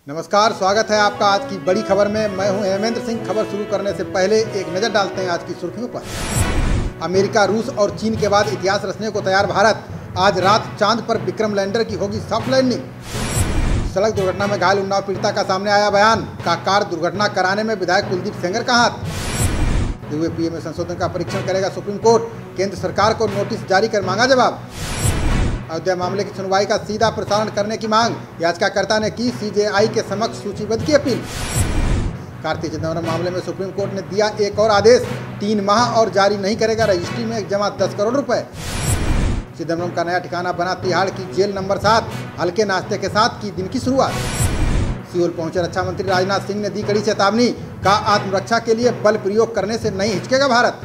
नमस्कार, स्वागत है आपका आज की बड़ी खबर में। मैं हूं हेमेंद्र सिंह। खबर शुरू करने से पहले एक नज़र डालते हैं आज की सुर्खियों पर। अमेरिका, रूस और चीन के बाद इतिहास रचने को तैयार भारत। आज रात चांद पर विक्रम लैंडर की होगी सॉफ्ट लैंडिंग। सड़क दुर्घटना में घायल उन्नाव पीड़िता का सामने आया बयान। कार दुर्घटना कराने में विधायक कुलदीप सेंगर का हाथ। यूएपीए में संशोधन का परीक्षण करेगा सुप्रीम कोर्ट। केंद्र सरकार को नोटिस जारी कर मांगा जवाब। अयोध्या मामले की सुनवाई का सीधा प्रसारण करने की मांग। याचिकाकर्ता ने की सीजेआई के समक्ष सूचीबद्ध की अपील। कार्ति चिदंबरम मामले में सुप्रीम कोर्ट ने दिया एक और आदेश। 3 माह और जारी नहीं करेगा रजिस्ट्री में जमा 10 करोड़ रुपए। चिदंबरम का नया ठिकाना बना तिहाड़ की जेल नंबर 7। हल्के नाश्ते के साथ की दिन की शुरुआत। सियोल पहुंचे रक्षा मंत्री राजनाथ सिंह ने दी कड़ी चेतावनी। का आत्मरक्षा के लिए बल प्रयोग करने से नहीं हिचकेगा भारत।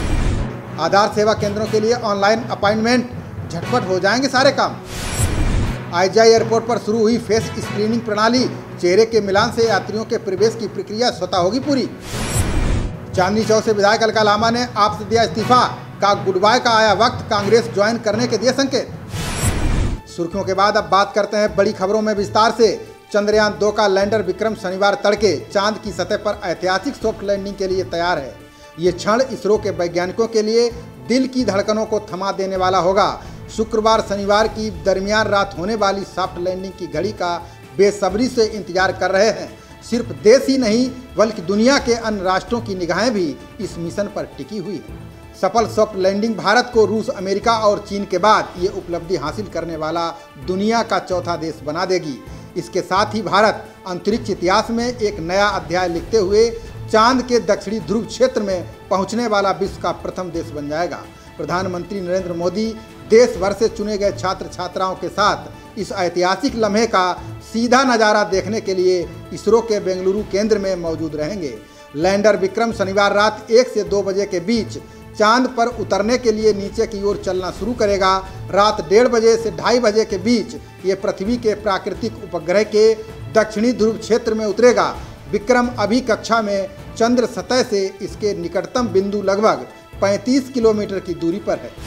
आधार सेवा केंद्रों के लिए ऑनलाइन अपॉइंटमेंट, झटपट हो जाएंगे सारे काम। आईजीआई एयरपोर्ट पर शुरू हुई फेस स्क्रीनिंग प्रणाली। चेहरे के मिलान से यात्रियों के प्रवेश की प्रक्रिया स्वतः होगी पूरी। चांदनी चौक से विधायक अलका लांबा ने आप से दिया इस्तीफा। का गुड बाय का आया वक्त, कांग्रेस ज्वाइन करने के दिए संकेत। सुर्खियों के बाद अब बात करते हैं बड़ी खबरों में विस्तार से। चंद्रयान 2 का लैंडर विक्रम शनिवार तड़के चांद की सतह पर ऐतिहासिक सॉफ्ट लैंडिंग के लिए तैयार है। ये क्षण इसरो के वैज्ञानिकों के लिए दिल की धड़कनों को थमा देने वाला होगा। शुक्रवार शनिवार की दरमियान रात होने वाली सॉफ्ट लैंडिंग की घड़ी का बेसब्री से इंतजार कर रहे हैं। सिर्फ देश ही नहीं बल्कि दुनिया के अन्य राष्ट्रों की निगाहें भी इस मिशन पर टिकी हुई है। सफल सॉफ्ट लैंडिंग भारत को रूस, अमेरिका और चीन के बाद ये उपलब्धि हासिल करने वाला दुनिया का चौथा देश बना देगी। इसके साथ ही भारत अंतरिक्ष इतिहास में एक नया अध्याय लिखते हुए चांद के दक्षिणी ध्रुव क्षेत्र में पहुंचने वाला विश्व का प्रथम देश बन जाएगा। प्रधानमंत्री नरेंद्र मोदी देश भर से चुने गए छात्र छात्राओं के साथ इस ऐतिहासिक लम्हे का सीधा नज़ारा देखने के लिए इसरो के बेंगलुरु केंद्र में मौजूद रहेंगे। लैंडर विक्रम शनिवार रात 1 से 2 बजे के बीच चांद पर उतरने के लिए नीचे की ओर चलना शुरू करेगा। रात 1:30 बजे से 2:30 बजे के बीच ये पृथ्वी के प्राकृतिक उपग्रह के दक्षिणी ध्रुव क्षेत्र में उतरेगा। विक्रम अभी कक्षा में चंद्र सतह से इसके निकटतम बिंदु लगभग 35 किलोमीटर की दूरी पर है।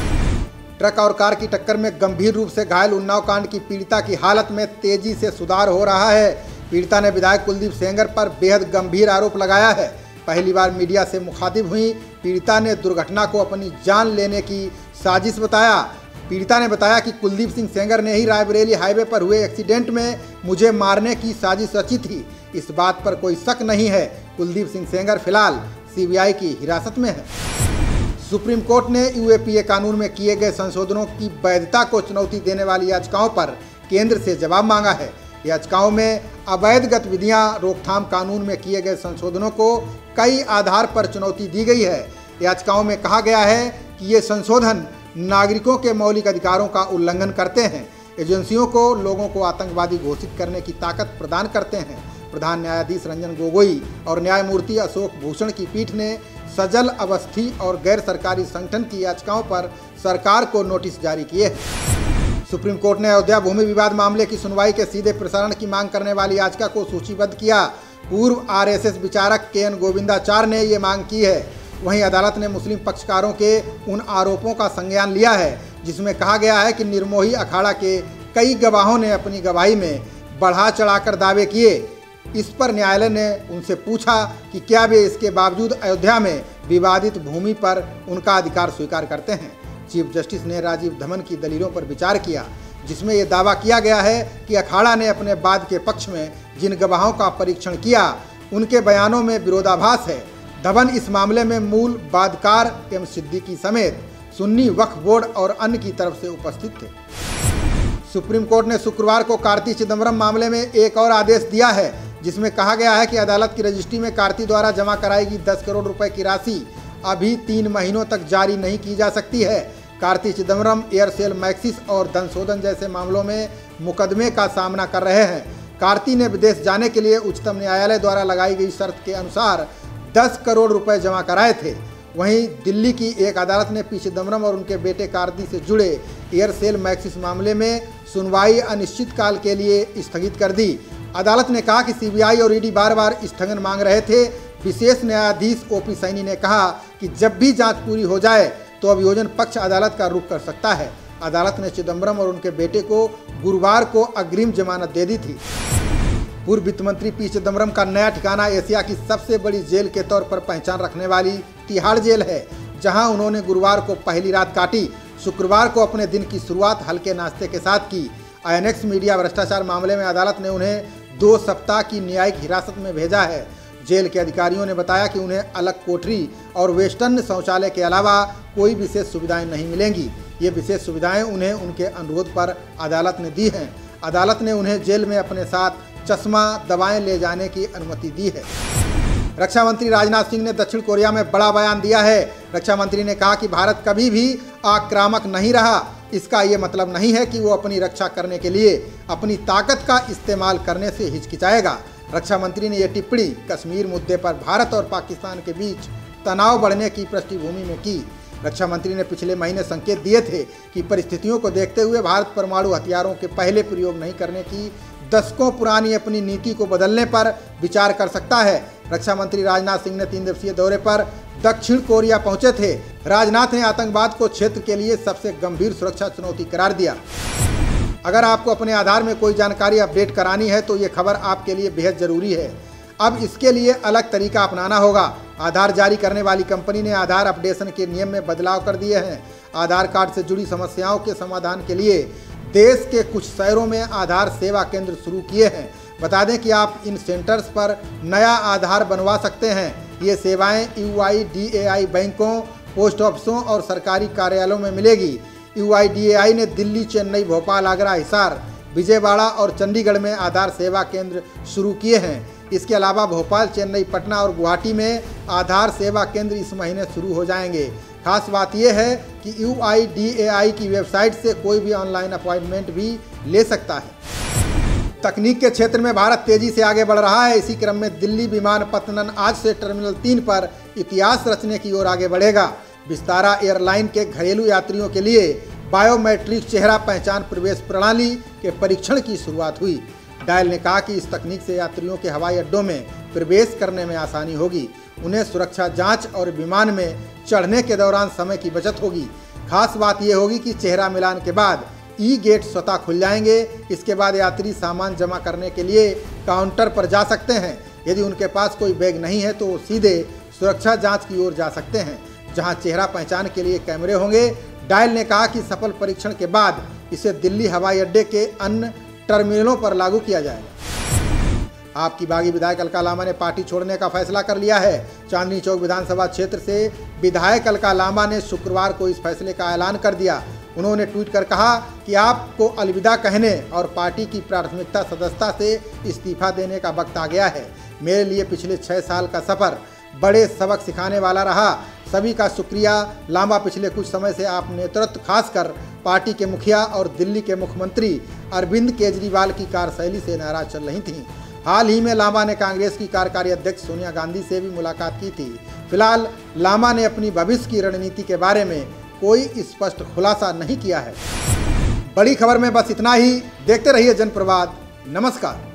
ट्रक और कार की टक्कर में गंभीर रूप से घायल उन्नाव कांड की पीड़िता की हालत में तेजी से सुधार हो रहा है। पीड़िता ने विधायक कुलदीप सेंगर पर बेहद गंभीर आरोप लगाया है। पहली बार मीडिया से मुखातिब हुई पीड़िता ने दुर्घटना को अपनी जान लेने की साजिश बताया। पीड़िता ने बताया कि कुलदीप सिंह सेंगर ने ही रायबरेली हाईवे पर हुए एक्सीडेंट में मुझे मारने की साजिश रची थी। इस बात पर कोई शक नहीं है। कुलदीप सिंह सेंगर फिलहाल सीबीआई की हिरासत में है। सुप्रीम कोर्ट ने यूएपीए कानून में किए गए संशोधनों की वैधता को चुनौती देने वाली याचिकाओं पर केंद्र से जवाब मांगा है। याचिकाओं में अवैध गतिविधियां रोकथाम कानून में किए गए संशोधनों को कई आधार पर चुनौती दी गई है। याचिकाओं में कहा गया है कि ये संशोधन नागरिकों के मौलिक अधिकारों का उल्लंघन करते हैं, एजेंसियों को लोगों को आतंकवादी घोषित करने की ताकत प्रदान करते हैं। प्रधान न्यायाधीश रंजन गोगोई और न्यायमूर्ति अशोक भूषण की पीठ ने सजल, अवस्थी और गैर सरकारी संगठन की याचिकाओं पर सरकार को नोटिस जारी किए हैं। सुप्रीम कोर्ट ने अयोध्या भूमि विवाद मामले की सुनवाई के सीधे प्रसारण की मांग करने वाली याचिका को सूचीबद्ध किया। पूर्व आरएसएस विचारक केएन गोविंदाचार्य ने ये मांग की है। वहीं अदालत ने मुस्लिम पक्षकारों के उन आरोपों का संज्ञान लिया है जिसमें कहा गया है कि निर्मोही अखाड़ा के कई गवाहों ने अपनी गवाही में बढ़ा चढ़ाकर दावे किए। इस पर न्यायालय ने उनसे पूछा कि क्या वे इसके बावजूद अयोध्या में विवादित भूमि पर उनका अधिकार स्वीकार करते हैं। चीफ जस्टिस ने राजीव धवन की दलीलों पर विचार किया जिसमें यह दावा किया गया है कि अखाड़ा ने अपने वाद के पक्ष में जिन गवाहों का परीक्षण किया उनके बयानों में विरोधाभास है। धवन इस मामले में मूल वादकार एम सिद्दीकी समेत सुन्नी वक्फ बोर्ड और अन्य की तरफ से उपस्थित थे। सुप्रीम कोर्ट ने शुक्रवार को कार्ति चिदंबरम मामले में एक और आदेश दिया है जिसमें कहा गया है कि अदालत की रजिस्ट्री में कार्ति द्वारा जमा कराएगी 10 करोड़ रुपए की राशि अभी 3 महीनों तक जारी नहीं की जा सकती है। कार्ति चिदंबरम एयरसेल मैक्सिस और धन शोधन जैसे मामलों में मुकदमे का सामना कर रहे हैं। कार्ति ने विदेश जाने के लिए उच्चतम न्यायालय द्वारा लगाई गई शर्त के अनुसार 10 करोड़ रुपए जमा कराए थे। वहीं दिल्ली की एक अदालत ने पी चिदंबरम और उनके बेटे कार्ति से जुड़े एयरसेल मैक्सिस मामले में सुनवाई अनिश्चित काल के लिए स्थगित कर दी। अदालत ने कहा कि सीबीआई और ईडी बार बार स्थगन मांग रहे थे। विशेष न्यायाधीश ओपी सैनी ने कहा कि जब भी जांच पूरी हो जाए तो अभियोजन पक्ष अदालत का रुख कर सकता है। अदालत ने चिदंबरम और उनके बेटे को गुरुवार को अग्रिम जमानत दे दी थी। पूर्व वित्त मंत्री पी चिदम्बरम का नया ठिकाना एशिया की सबसे बड़ी जेल के तौर पर पहचान रखने वाली तिहाड़ जेल है, जहां उन्होंने गुरुवार को पहली रात काटी। शुक्रवार को अपने दिन की शुरुआत हल्के नाश्ते के साथ की। आईएनएक्स मीडिया भ्रष्टाचार मामले में अदालत ने उन्हें 2 सप्ताह की न्यायिक हिरासत में भेजा है। जेल के अधिकारियों ने बताया कि उन्हें अलग कोठरी और वेस्टर्न शौचालय के अलावा कोई विशेष सुविधाएं नहीं मिलेंगी। ये विशेष सुविधाएं उन्हें उनके अनुरोध पर अदालत ने दी हैं। अदालत ने उन्हें जेल में अपने साथ चश्मा, दवाएं ले जाने की अनुमति दी है। रक्षा मंत्री राजनाथ सिंह ने दक्षिण कोरिया में बड़ा बयान दिया है। रक्षा मंत्री ने कहा कि भारत कभी भी आक्रामक नहीं रहा। इसका ये मतलब नहीं है कि वो अपनी रक्षा करने के लिए अपनी ताकत का इस्तेमाल करने से हिचकिचाएगा। रक्षा मंत्री ने यह टिप्पणी कश्मीर मुद्दे पर भारत और पाकिस्तान के बीच तनाव बढ़ने की पृष्ठभूमि में की। रक्षा मंत्री ने पिछले महीने संकेत दिए थे कि परिस्थितियों को देखते हुए भारत परमाणु हथियारों के पहले प्रयोग नहीं करने की दशकों पुरानी अपनी नीति को बदलने पर विचार कर सकता है। रक्षा मंत्री राजनाथ सिंह ने 3 दिवसीय दौरे पर दक्षिण कोरिया पहुंचे थे। राजनाथ ने आतंकवाद को क्षेत्र के लिए सबसे गंभीर सुरक्षा चुनौती करार दिया। अगर आपको अपने आधार में कोई जानकारी अपडेट करानी है तो ये खबर आपके लिए बेहद ज़रूरी है। अब इसके लिए अलग तरीका अपनाना होगा। आधार जारी करने वाली कंपनी ने आधार अपडेशन के नियम में बदलाव कर दिए हैं। आधार कार्ड से जुड़ी समस्याओं के समाधान के लिए देश के कुछ शहरों में आधार सेवा केंद्र शुरू किए हैं। बता दें कि आप इन सेंटर्स पर नया आधार बनवा सकते हैं। ये सेवाएं UIDAI बैंकों, पोस्ट ऑफिसों और सरकारी कार्यालयों में मिलेगी। UIDAI ने दिल्ली, चेन्नई, भोपाल, आगरा, हिसार, विजयवाड़ा और चंडीगढ़ में आधार सेवा केंद्र शुरू किए हैं। इसके अलावा भोपाल, चेन्नई, पटना और गुवाहाटी में आधार सेवा केंद्र इस महीने शुरू हो जाएंगे। खास बात यह है कि UIDAI की वेबसाइट से कोई भी ऑनलाइन अपॉइंटमेंट भी ले सकता है। तकनीक के क्षेत्र में भारत तेजी से आगे बढ़ रहा है। इसी क्रम में दिल्ली विमानपत्तनम आज से टर्मिनल 3 पर इतिहास रचने की ओर आगे बढ़ेगा। विस्तारा एयरलाइन के घरेलू यात्रियों के लिए बायोमेट्रिक चेहरा पहचान प्रवेश प्रणाली के परीक्षण की शुरुआत हुई। डायल ने कहा कि इस तकनीक से यात्रियों के हवाई अड्डों में प्रवेश करने में आसानी होगी। उन्हें सुरक्षा जांच और विमान में चढ़ने के दौरान समय की बचत होगी। खास बात यह होगी कि चेहरा मिलान के बाद गेट स्वतः खुल जाएंगे। इसके बाद यात्री सामान जमा करने के लिए काउंटर पर जा सकते हैं। यदि उनके पास कोई बैग नहीं है तो वो सीधे सुरक्षा जांच की ओर जा सकते हैं, जहां चेहरा पहचान के लिए कैमरे होंगे। डायल ने कहा कि सफल परीक्षण के बाद इसे दिल्ली हवाई अड्डे के अन्य टर्मिनलों पर लागू किया जाएगा। आपकी बागी विधायक अलका लांबा ने पार्टी छोड़ने का फैसला कर लिया है। चांदनी चौक विधानसभा क्षेत्र से विधायक अलका लांबा ने शुक्रवार को इस फैसले का ऐलान कर दिया। उन्होंने ट्वीट कर कहा कि आपको अलविदा कहने और पार्टी की प्राथमिकता सदस्यता से इस्तीफा देने का वक्त आ गया है। मेरे लिए पिछले 6 साल का सफ़र बड़े सबक सिखाने वाला रहा। सभी का शुक्रिया। लांबा पिछले कुछ समय से आप नेतृत्व, खासकर पार्टी के मुखिया और दिल्ली के मुख्यमंत्री अरविंद केजरीवाल की कार्यशैली से नाराज चल रही थीं। हाल ही में लांबा ने कांग्रेस की कार्यकारी अध्यक्ष सोनिया गांधी से भी मुलाकात की थी। फिलहाल लांबा ने अपनी भविष्य की रणनीति के बारे में कोई स्पष्ट खुलासा नहीं किया है। बड़ी खबर में बस इतना ही। देखते रहिए जनप्रवाद। नमस्कार।